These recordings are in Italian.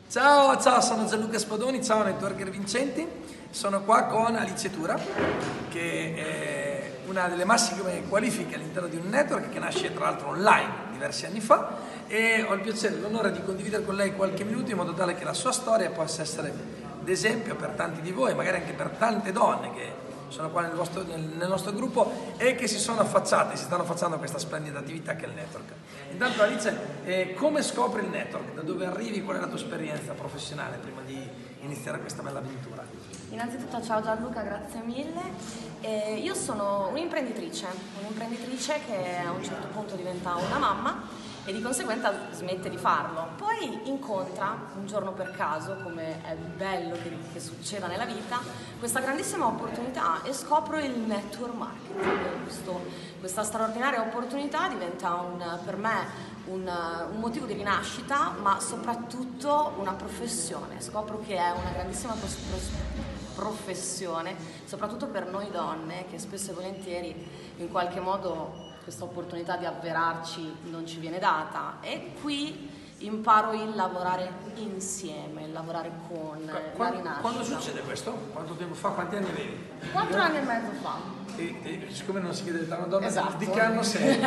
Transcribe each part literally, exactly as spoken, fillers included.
Ciao, ciao, sono Gianluca Spadoni, ciao networker vincenti. Sono qua con Alice Tura, che è una delle massime qualifiche all'interno di un network che nasce tra l'altro online diversi anni fa, e ho il piacere e l'onore di condividere con lei qualche minuto in modo tale che la sua storia possa essere d'esempio per tanti di voi, magari anche per tante donne che sono qua nel, vostro, nel, nel nostro gruppo e che si sono affacciate, si stanno affacciando a questa splendida attività che è il network. Intanto Alice, eh, come scopri il network? Da dove arrivi? Qual è la tua esperienza professionale prima di iniziare questa bella avventura? Innanzitutto ciao Gianluca, grazie mille. Eh, io sono un'imprenditrice, un'imprenditrice che a un certo punto diventa una mamma e di conseguenza smette di farlo. Poi incontra, un giorno per caso, come è bello che, che succeda nella vita, questa grandissima opportunità e scopro il network marketing. Questo, questa straordinaria opportunità diventa un, per me un, un motivo di rinascita, ma soprattutto una professione. Scopro che è una grandissima professione, soprattutto per noi donne, che spesso e volentieri in qualche modo questa opportunità di avverarci non ci viene data, e qui imparo il lavorare insieme, il lavorare con Qu- la rinascita. Quando succede questo? Quanto tempo fa? Quanti anni avevi? Quattro anni e mezzo fa. E, e siccome non si chiede da una donna, Esatto. di che anno sei?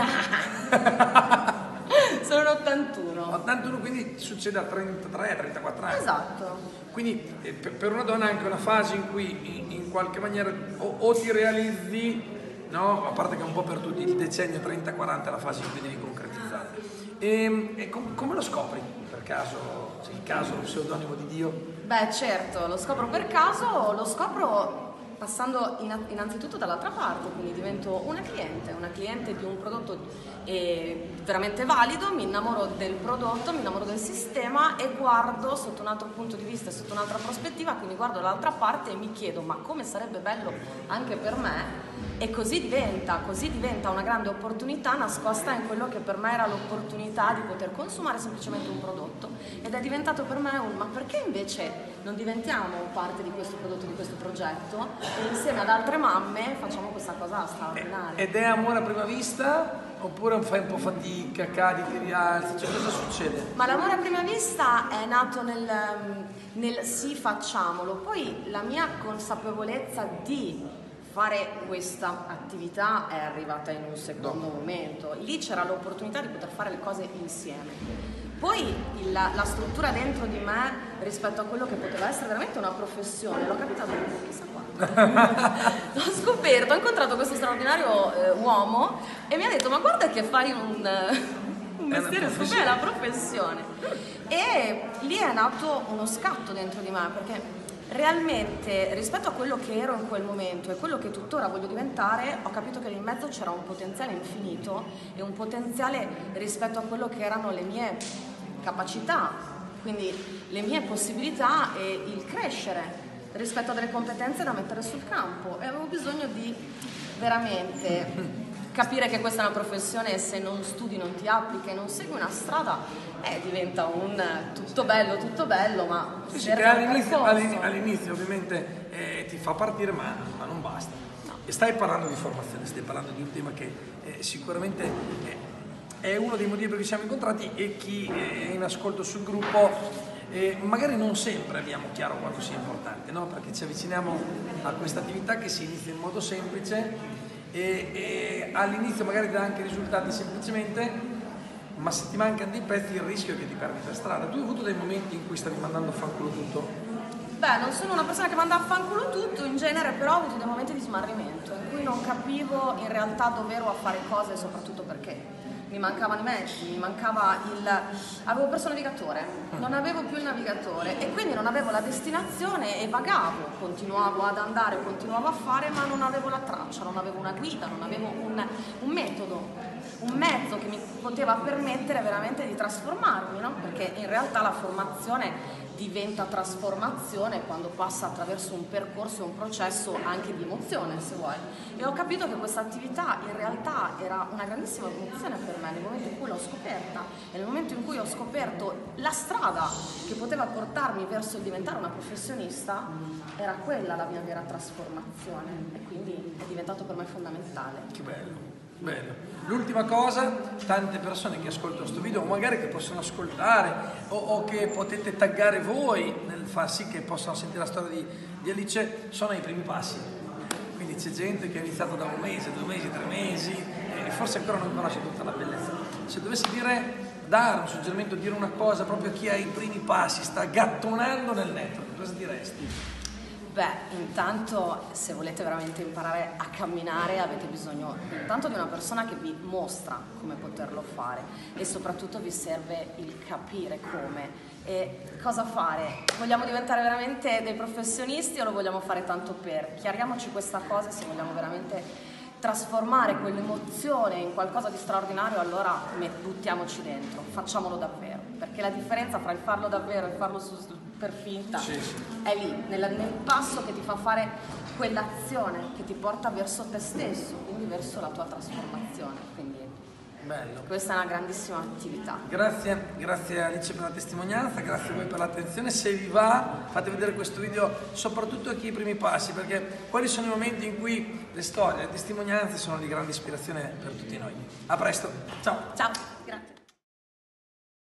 Sono un ottantuno. ottantuno, quindi succede a trentatré trentaquattro anni. Esatto. Quindi eh, per per una donna è anche una fase in cui in, in qualche maniera o, o ti realizzi, no? A parte che un po' per tutti il decennio trenta quaranta è la fase in cui devi concretizzare. E, e com- come lo scopri? Per caso, se il caso, lo pseudonimo di Dio? Beh, certo, lo scopro per caso, lo scopro passando in- innanzitutto dall'altra parte, quindi divento una cliente, una cliente di un prodotto eh, veramente valido, mi innamoro del prodotto, mi innamoro del sistema e guardo sotto un altro punto di vista, sotto un'altra prospettiva, quindi guardo dall'altra parte e mi chiedo ma come sarebbe bello anche per me, e così diventa, così diventa una grande opportunità nascosta in quello che per me era l'opportunità di poter consumare semplicemente un prodotto, ed è diventato per me un ma perché invece non diventiamo parte di questo prodotto, di questo progetto, e insieme ad altre mamme facciamo questa cosa straordinaria. Ed è amore a prima vista? Oppure fai un po' fatica, cadi, ti rialzi? Cioè, cosa succede? Ma l'amore a prima vista è nato nel, nel sì, facciamolo. Poi la mia consapevolezza di fare questa attività è arrivata in un secondo no. momento. Lì c'era l'opportunità di poter fare le cose insieme. Poi il, la struttura dentro di me rispetto a quello che poteva essere veramente una professione, l'ho capita dopo, chissà quanto. L'ho scoperto, ho incontrato questo straordinario eh, uomo e mi ha detto ma guarda che fai un, un mestiere, è una professione. E lì è nato uno scatto dentro di me, perché realmente rispetto a quello che ero in quel momento e quello che tuttora voglio diventare, ho capito che lì in mezzo c'era un potenziale infinito e un potenziale rispetto a quello che erano le mie capacità, quindi le mie possibilità e il crescere rispetto a delle competenze da mettere sul campo, e avevo bisogno di veramente capire che questa è una professione e se non studi, non ti applichi e non segui una strada, eh, diventa un tutto bello, tutto bello, ma sì, sì, che all'inizio, all'inizio ovviamente eh, ti fa partire, ma, ma non basta. No. E stai parlando di formazione, stai parlando di un tema che eh, sicuramente eh, è uno dei motivi per cui siamo incontrati, e chi è in ascolto sul gruppo eh, magari non sempre abbiamo chiaro quanto sia importante, no? Perché ci avviciniamo a questa attività che si inizia in modo semplice e, e all'inizio magari dà anche risultati semplicemente, ma se ti mancano dei pezzi il rischio è che ti perdi per strada. Tu hai avuto dei momenti in cui stavi mandando a fanculo tutto? Beh, non sono una persona che manda a fanculo tutto in genere, però ho avuto dei momenti di smarrimento in cui non capivo in realtà dove ero a fare cose e soprattutto perché. Mi mancavano i mezzi, mi mancava il... avevo perso il navigatore, non avevo più il navigatore e quindi non avevo la destinazione e vagavo, continuavo ad andare, continuavo a fare, ma non avevo la traccia, non avevo una guida, non avevo un, un metodo, un mezzo che mi poteva permettere veramente di trasformarmi, no? Perché in realtà la formazione diventa trasformazione quando passa attraverso un percorso e un processo anche di emozione, se vuoi. E ho capito che questa attività in realtà era una grandissima emozione per me nel momento in cui l'ho scoperta, e nel momento in cui ho scoperto la strada che poteva portarmi verso il diventare una professionista, era quella la mia vera trasformazione, e quindi è diventato per me fondamentale. Che bello. Bene. L'ultima cosa, tante persone che ascoltano questo video, o magari che possono ascoltare, o, o che potete taggare voi nel far sì che possano sentire la storia di, di Alice, sono i primi passi. Quindi c'è gente che ha iniziato da un mese, due mesi, tre mesi, e forse ancora non conosce tutta la bellezza. Se dovessi dire, dare un suggerimento, dire una cosa proprio a chi ha i primi passi, sta gattonando nel network, cosa diresti? Beh, intanto se volete veramente imparare a camminare avete bisogno intanto di una persona che vi mostra come poterlo fare e soprattutto vi serve il capire come e cosa fare. Vogliamo diventare veramente dei professionisti o lo vogliamo fare tanto per? Chiariamoci questa cosa e se vogliamo veramente trasformare quell'emozione in qualcosa di straordinario, allora buttiamoci dentro, facciamolo davvero, perché la differenza fra il farlo davvero e farlo su, per finta sì, sì. è lì, nel, nel passo che ti fa fare quell'azione che ti porta verso te stesso, quindi verso la tua trasformazione. Quindi bello. Questa è una grandissima attività. Grazie, grazie Alice per la testimonianza, grazie a voi per l'attenzione. Se vi va, fate vedere questo video soprattutto a chi ha i primi passi, perché quelli sono i momenti in cui le storie, le testimonianze sono di grande ispirazione per tutti noi. A presto, ciao! Ciao, grazie.